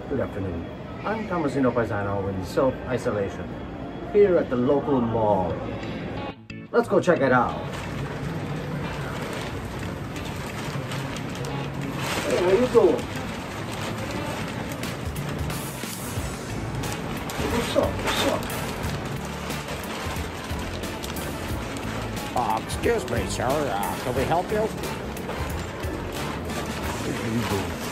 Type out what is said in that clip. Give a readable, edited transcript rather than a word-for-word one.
Good afternoon. I'm Tomasino Paisano in self-isolation, here at the local mall. Let's go check it out. Hey, how you doing? What's up? Excuse me, sir. Can we help you? How you doing?